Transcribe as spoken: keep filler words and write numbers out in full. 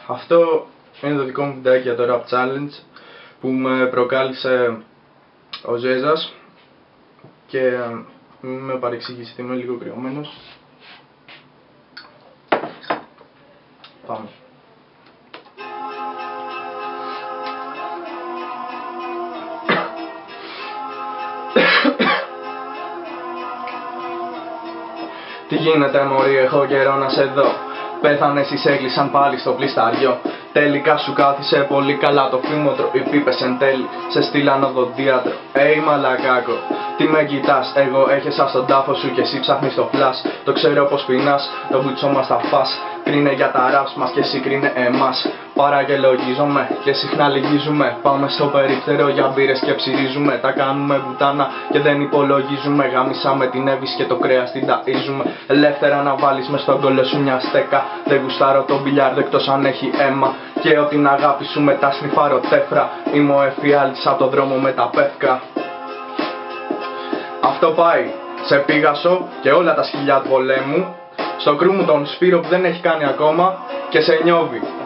Αυτό είναι το δικό μου βιντεάκι για το Rap Challenge που με προκάλεσε ο Ζέζας και μην με παρεξηγήσετε, είμαι λίγο κρυωμένος. Πάμε. Τι γίνεται μωρή, έχω καιρό να σε δω. Πέθανες, εις έκλεισαν πάλι στο πλισταριό. Τελικά σου κάθισε πολύ καλά το φήμοτρο. Οι πίπες εν τέλει σε στείλαν οδοντίατρο. Ει μαλακάκο, τι με κοιτάς? Εγώ έχεσα στον τάφο σου και εσύ ψάχνεις το φλας. Το ξέρω πως πεινάς, το μπουτσό μας τα φας. Κρίνε για τα raps μας και εσύ κρίνε εμάς. Παραγελογίζομαι και συχνά λυγίζουμε. Πάμε στο περίπτερο για μπύρες και ψυρίζουμε. Τα κάνουμε μπουτάνα και δεν υπολογίζουμε. Γάμισαμε την Εύης και το κρέας την ταΐζουμε. Ελεύθερα να βάλεις μες στον κόλλο σου μια στέκα. Δεν γουστάρω το μπιλιάρδο εκτός αν έχει αίμα. Και ό,τι την αγάπη σου μετά σνιφάρω τέφρα. Είμαι ο εφιάλτης απ' το δρόμο με τα πεύκα. Αυτό πάει σε Πίγασο και όλα τα σκυλιά του πολέμου. Στο κρού μου τον Σπύρο που δεν έχει κάνει ακόμα και σε Νιώβη.